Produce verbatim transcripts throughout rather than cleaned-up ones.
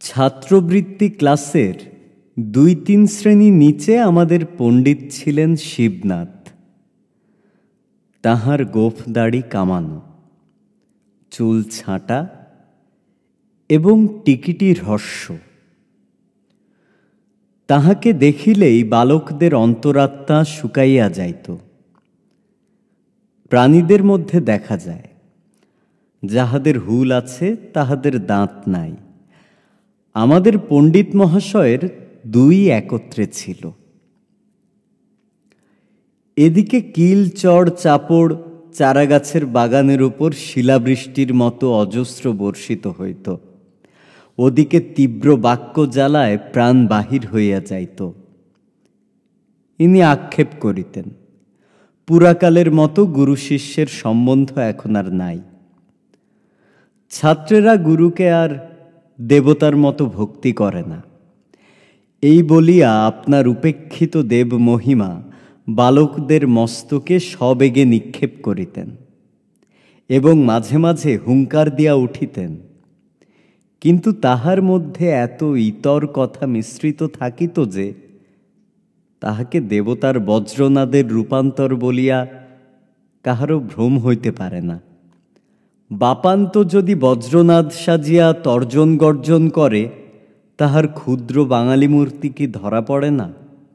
ছাত্রবৃত্তি ক্লাসের দুই তিন শ্রেণী নিচে আমাদের পণ্ডিত ছিলেন শিবনাথ। তাহার গোঁফ দাড়ি কামানো, চুল ছাঁটা এবং টিকিটি হ্রস্ব। তাহাকে দেখিলেই বালকদের অন্তরাত্মা শুকাইয়া যাইত। প্রাণীদের মধ্যে দেখা যায়, যাহাদের হুল আছে তাহাদের দাঁত নাই। আমাদের পণ্ডিত মহাশয়ের দুই একত্রে ছিল। এদিকে কিল চড় চাপড় চারাগাছের বাগানের উপর শিলাবৃষ্টির মতো অজস্র বর্ষিত হইত। ওদিকে তীব্র বাক্য জ্বালায় প্রাণ বাহির হইয়া যাইত। ইনি আক্ষেপ করিতেন, পুরাকালের মতো গুরু শিষ্যের সম্বন্ধ এখন আর নাই। ছাত্রেরা গুরুকে আর দেবতার মতো ভক্তি করে না, এই বলিয়া আপনার উপেক্ষিত দেব মহিমা বালকদের মস্তকে সবেগে নিক্ষেপ করিতেন এবং মাঝে মাঝে হুঙ্কার দিয়া উঠিতেন। কিন্তু তাহার মধ্যে এত ইতর কথা মিশ্রিত থাকিত যে তাহাকে দেবতার বজ্রনাদের রূপান্তর বলিয়া কাহারও ভ্রম হইতে পারে না। বাপান্ত যদি বজ্রনাদ সাজিয়া তর্জন গর্জন করে, তাহার ক্ষুদ্র বাঙালি মূর্তি কি ধরা পড়ে না?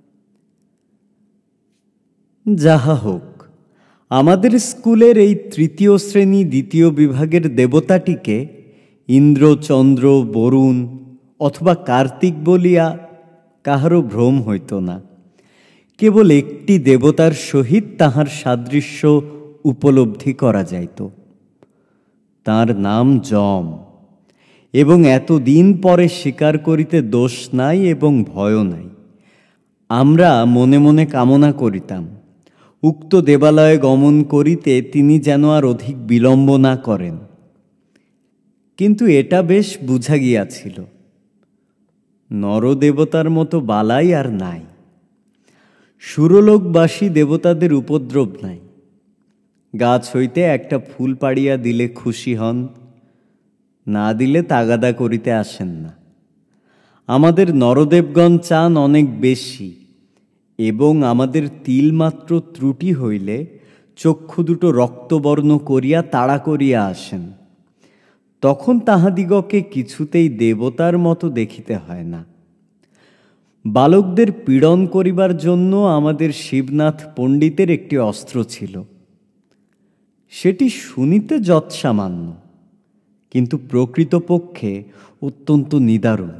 যাহা হোক, আমাদের স্কুলের এই তৃতীয় শ্রেণী দ্বিতীয় বিভাগের দেবতাটিকে ইন্দ্র, চন্দ্র, বরুণ অথবা কার্তিক বলিয়া কাহারও ভ্রম হইত না। কেবল একটি দেবতার সহিত তাহার সাদৃশ্য উপলব্ধি করা যাইত। তাঁর নাম যম, এবং এতদিন পরে স্বীকার করিতে দোষ নাই এবং ভয়ও নাই। আমরা মনে মনে কামনা করিতাম উক্ত দেবালয়ে গমন করিতে তিনি যেন আর অধিক বিলম্ব না করেন। কিন্তু এটা বেশ বুঝা গিয়াছিল, নরদেবতার মতো বালাই আর নাই। সুরলোকবাসী দেবতাদের উপদ্রব নাই। গাছ হইতে একটা ফুল পাড়িয়া দিলে খুশি হন, না দিলে তাগাদা করিতে আসেন না। আমাদের নরদেবগণ চান অনেক বেশি, এবং আমাদের তিলমাত্র ত্রুটি হইলে চক্ষু দুটো রক্তবর্ণ করিয়া তাড়া করিয়া আসেন। তখন তাহাদিগকে কিছুতেই দেবতার মতো দেখিতে হয় না। বালকদের পীড়ন করিবার জন্য আমাদের শিবনাথ পণ্ডিতের একটি অস্ত্র ছিল। সেটি শুনিতে যৎসামান্য, কিন্তু প্রকৃতপক্ষে অত্যন্ত নিদারুণ।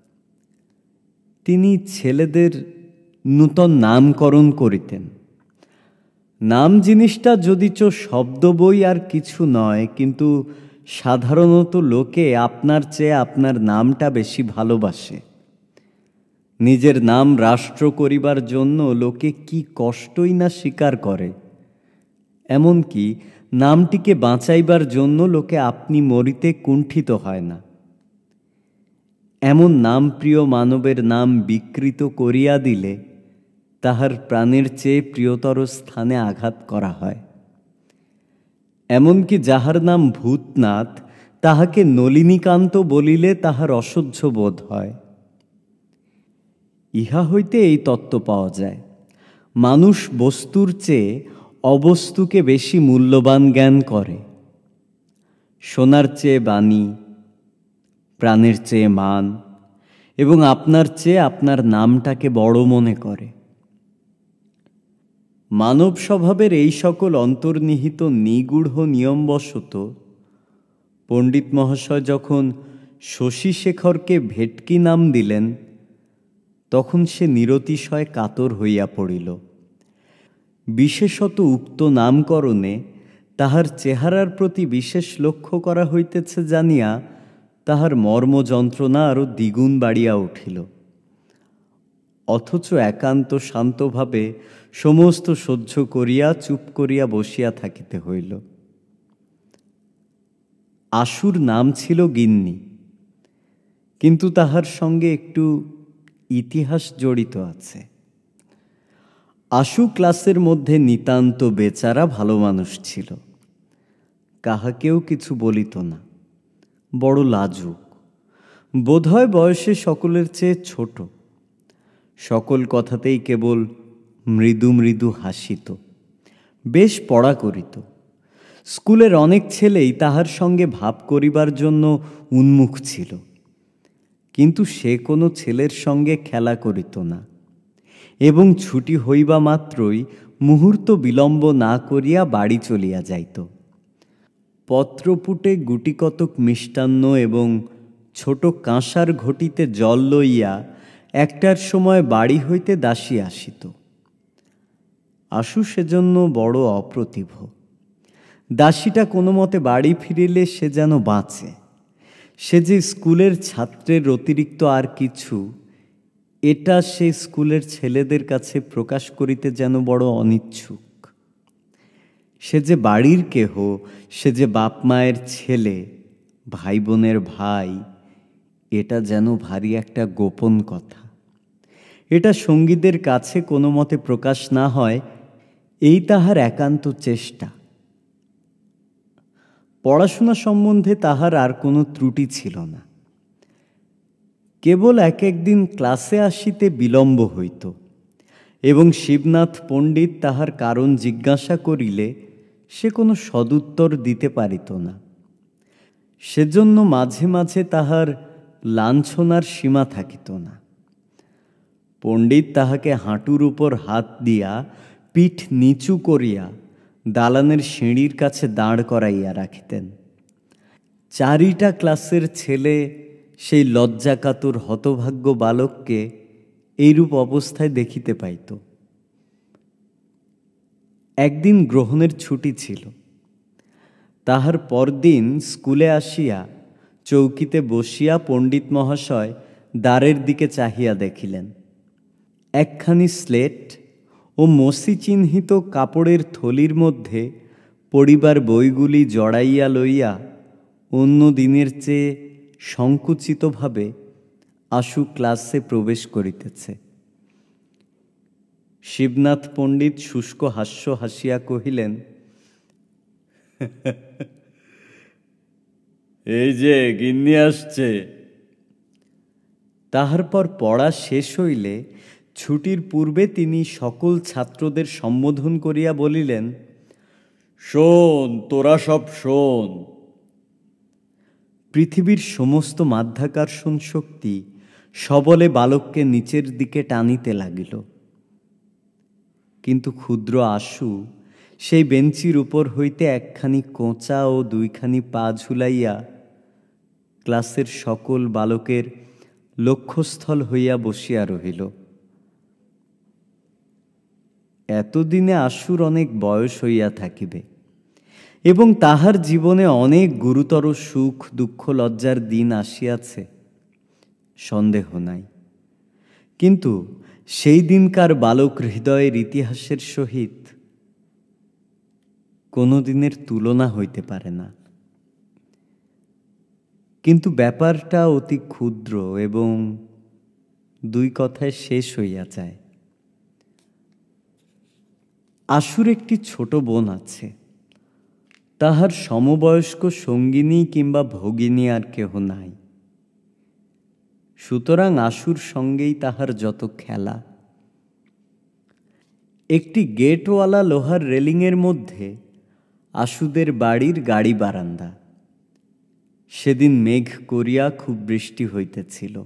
তিনি ছেলেদের নূতন নামকরণ করিতেন। নাম জিনিসটা যদিচ শব্দ বই আর কিছু নয়, কিন্তু সাধারণত লোকে আপনার চেয়ে আপনার নামটা বেশি ভালোবাসে। নিজের নাম রাষ্ট্র করিবার জন্য লোকে কি কষ্টই না স্বীকার করে। এমনকি নামটিকে বাঁচাইবার জন্য লোকে আপনি মরিতে কুণ্ঠিত হয় না। এমন নাম প্রিয় মানবের নাম বিকৃত করিয়া দিলে তাহার প্রাণের চেয়ে প্রিয়তর স্থানে আঘাত করা হয়। এমনকি যাহার নাম ভূতনাথ, তাহাকে নলিনীকান্ত বলিলে তাহার অসহ্য বোধ হয়। ইহা হইতে এই তত্ত্ব পাওয়া যায়, মানুষ বস্তুর চেয়ে অবস্তুকে বেশি মূল্যবান জ্ঞান করে। সোনার চেয়ে বাণী, প্রাণের চেয়ে মান, এবং আপনার চেয়ে আপনার নামটাকে বড় মনে করে। মানব স্বভাবের এই সকল অন্তর্নিহিত নিগূঢ় নিয়মবশত পণ্ডিত মহাশয় যখন শশীশেখরকে ভেটকি নাম দিলেন, তখন সে নিরতিশয় কাতর হইয়া পড়িল। বিশেষত উক্ত নামকরণে তাহার চেহারার প্রতি বিশেষ লক্ষ্য করা হইতেছে জানিয়া তাহার মর্ম যন্ত্রণা আরও দ্বিগুণ বাড়িয়া উঠিল। অথচ একান্ত শান্তভাবে সমস্ত সহ্য করিয়া চুপ করিয়া বসিয়া থাকিতে হইল। আশুর নাম ছিল গিন্নি, কিন্তু তাহার সঙ্গে একটু ইতিহাস জড়িত আছে। আশু ক্লাসের মধ্যে নিতান্ত বেচারা ভালো মানুষ ছিল। কাহাকেও কিছু বলিত না, বড় লাজুক। বোধহয় বয়সে সকলের চেয়ে ছোট, সকল কথাতেই কেবল মৃদু মৃদু হাসিত, বেশ পড়া করিত। স্কুলের অনেক ছেলেই তাহার সঙ্গে ভাব করিবার জন্য উন্মুখ ছিল, কিন্তু সে কোনো ছেলের সঙ্গে খেলা করিত না এবং ছুটি হইবা মাত্রই মুহূর্ত বিলম্ব না করিয়া বাড়ি চলিয়া যাইত। পত্রপুটে গুটিকতক মিষ্টান্ন এবং ছোট কাঁসার ঘটিতে জল লইয়া একটার সময় বাড়ি হইতে দাসী আসিত। আশু সেজন্য বড় অপ্রতিভ। দাসীটা কোনো মতে বাড়ি ফিরিলে সে যেন বাঁচে। সে যে স্কুলের ছাত্রের অতিরিক্ত আর কিছু, এটা সে স্কুলের ছেলেদের কাছে প্রকাশ করিতে যেন বড় অনিচ্ছুক। সে যে বাড়ির কেহ, সে যে বাপ মায়ের ছেলে, ভাই বোনের ভাই, এটা যেন ভারী একটা গোপন কথা। এটা সঙ্গীদের কাছে কোনো মতে প্রকাশ না হয়, এই তাহার একান্ত চেষ্টা। পড়াশোনা সম্বন্ধে তাহার আর কোনো ত্রুটি ছিল না, কেবল এক একদিন ক্লাসে আসিতে বিলম্ব হইত এবং শিবনাথ পণ্ডিত তাহার কারণ জিজ্ঞাসা করিলে সে কোনো সদুত্তর দিতে পারিত না। সেজন্য মাঝে মাঝে তাহার লাঞ্ছনার সীমা থাকিত না। পণ্ডিত তাহাকে হাঁটুর উপর হাত দিয়া পিঠ নিচু করিয়া দালানের সিঁড়ির কাছে দাঁড় করাইয়া রাখিতেন। চারিটা ক্লাসের ছেলে সেই লজ্জাকাতর হতভাগ্য বালককে এইরূপ অবস্থায় দেখিতে পাইত। একদিন গ্রহণের ছুটি ছিল। তাহার পরদিন স্কুলে আসিয়া চৌকিতে বসিয়া পণ্ডিত মহাশয় দ্বারের দিকে চাহিয়া দেখিলেন। একখানি স্লেট ও মসি চিহ্নিত কাপড়ের থলির মধ্যে পড়িবার বইগুলি জড়াইয়া লইয়া অন্য দিনের চেয়ে সংকুচিতভাবে আশু ক্লাসে প্রবেশ করিতেছে। শিবনাথ পণ্ডিত শুষ্ক হাস্য হাসিয়া কহিলেন, এই যে গিন্নি আসছে। তাহার পর পড়া শেষ হইলে ছুটির পূর্বে তিনি সকল ছাত্রদের সম্বোধন করিয়া বলিলেন, শোন, তোরা সব শোন। পৃথিবীর সমস্ত মাধ্যাকর্ষণ শক্তি সবলে বালককে নিচের দিকে টানিতে লাগিল, কিন্তু ক্ষুদ্র আশু সেই বেঞ্চির উপর হইতে একখানি কোঁচা ও দুইখানি পা ঝুলাইয়া ক্লাসের সকল বালকের লক্ষ্যস্থল হইয়া বসিয়া রহিল। এতদিনে আশুর অনেক বয়স হইয়া থাকিবে এবং তাহার জীবনে অনেক গুরুতর সুখ দুঃখ লজ্জার দিন আসিয়াছে, সন্দেহ নাই। কিন্তু সেই দিনকার বালক হৃদয়ের ইতিহাসের সহিত কোনো দিনের তুলনা হইতে পারে না। কিন্তু ব্যাপারটা অতি ক্ষুদ্র এবং দুই কথায় শেষ হইয়া যায়। আশুর একটি ছোট বোন আছে। তাহার সমবয়স্ক সঙ্গিনী কিংবা ভগিনী আর কেহ নাই। সুতরাং আশুর সঙ্গেই তাহার যত খেলা। একটি গেটওয়ালা লোহার রেলিংয়ের মধ্যে আশুদের বাড়ির গাড়ি বারান্দা। সেদিন মেঘ করিয়া খুব বৃষ্টি হইতেছিল।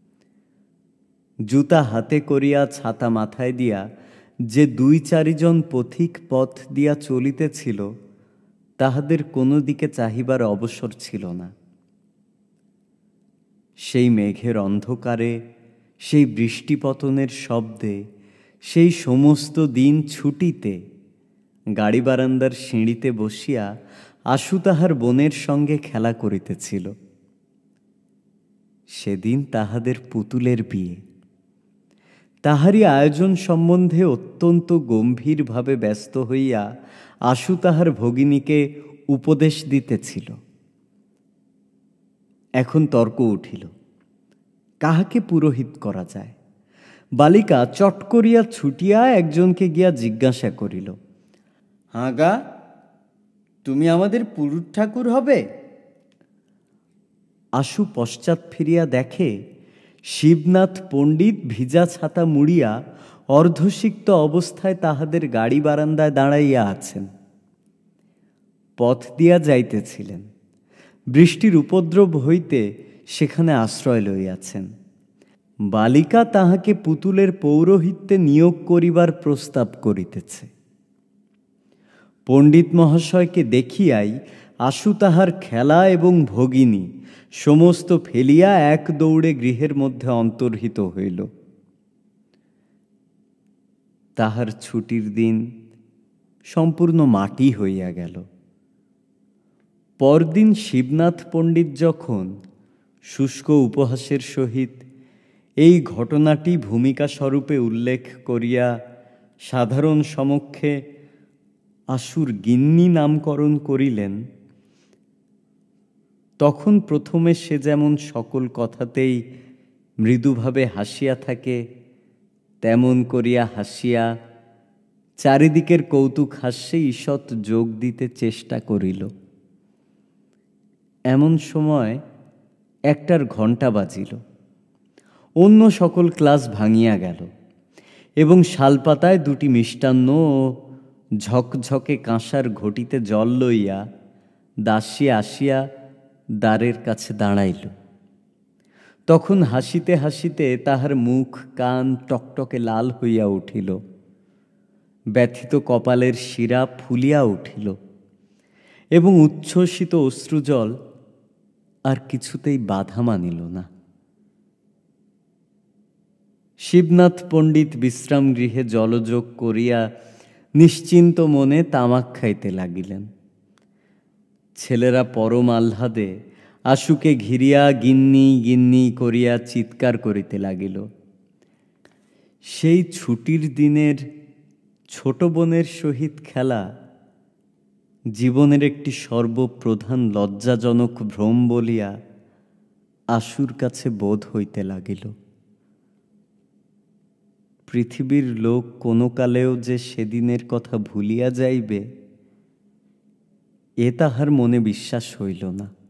জুতা হাতে করিয়া ছাতা মাথায় দিয়া যে দুই চারিজন পথিক পথ দিয়া চলিতেছিল, তাহাদের কোনো দিকে চাহিবার অবসর ছিল না। সেই মেঘের অন্ধকারে, সেই বৃষ্টিপতনের শব্দে, সেই সমস্ত দিন ছুটিতে গাড়ি বারান্দার সিঁড়িতে বসিয়া আশু তাহার বোনের সঙ্গে খেলা করিতেছিল। সেদিন তাহাদের পুতুলের বিয়ে। তাহারই আয়োজন সম্বন্ধে অত্যন্ত গম্ভীরভাবে ব্যস্ত হইয়া আশু তাহার ভগিনীকে উপদেশ দিতেছিল। এখন তর্ক উঠিল, কাহাকে পুরোহিত করা যায়। বালিকা চট করিয়া ছুটিয়া একজনকে গিয়া জিজ্ঞাসা করিল, হাঁ গা, তুমি আমাদের পুরুত ঠাকুর হবে? আশু পশ্চাৎ ফিরিয়া দেখে শিবনাথ পণ্ডিত ভিজা ছাতা মুড়িয়া অর্ধসিক্ত অবস্থায় তাহাদের গাড়ি বারান্দায় দাঁড়াইয়া আছেন। পথ দিয়া যাইতেছিলেন, বৃষ্টির উপদ্রব হইতে সেখানে আশ্রয় লইয়াছেন। বালিকা তাহাকে পুতুলের পৌরোহিত্যে নিয়োগ করিবার প্রস্তাব করিতেছে। পণ্ডিত মহাশয়কে দেখিয়াই আশু তাহার খেলা এবং ভগিনী সমস্ত ফেলিয়া এক দৌড়ে গৃহের মধ্যে অন্তর্হিত হইল। তাহার ছুটির দিন সম্পূর্ণ মাটি হইয়া গেল। পরদিন শিবনাথ পণ্ডিত যখন শুষ্ক উপহাসের সহিত এই ঘটনাটি ভূমিকা স্বরূপে উল্লেখ করিয়া সাধারণ সমক্ষে আশুর গিন্নি নামকরণ করিলেন, তখন প্রথমে সে যেমন সকল কথাতেই মৃদুভাবে হাসিয়া থাকে, তেমন করিয়া হাসিয়া চারিদিকের কৌতুক হাস্যে ঈষৎ যোগ দিতে চেষ্টা করিল। এমন সময় একটার ঘণ্টা বাজিল। অন্য সকল ক্লাস ভাঙিয়া গেল এবং শালপাতায় দুটি মিষ্টান্ন ও ঝকঝকে কাঁসার ঘটিতে জল লইয়া দাসী আসিয়া দ্বারের কাছে দাঁড়াইল। তখন হাসিতে হাসিতে তাহার মুখ কান টকটকে লাল হইয়া উঠিল, ব্যথিত কপালের শিরা ফুলিয়া উঠিল এবং উচ্ছ্বসিত অশ্রুজল আর কিছুতেই বাধা মানিল না। শিবনাথ পণ্ডিত বিশ্রাম গৃহে জলযোগ করিয়া নিশ্চিন্ত মনে তামাক খাইতে লাগিলেন। ছেলেরা পরম আহ্লাদে আশুকে ঘিরিয়া গিন্নি গিন্নি করিয়া চিৎকার করিতে লাগিল। সেই ছুটির দিনের ছোট বোনের সহিত খেলা জীবনের একটি সর্বপ্রধান লজ্জাজনক ভ্রম বলিয়া আশুর কাছে বোধ হইতে লাগিল। পৃথিবীর লোক কোনো কালেও যে সেদিনের কথা ভুলিয়া যাইবে, এ তাহার মনে বিশ্বাস হইল না।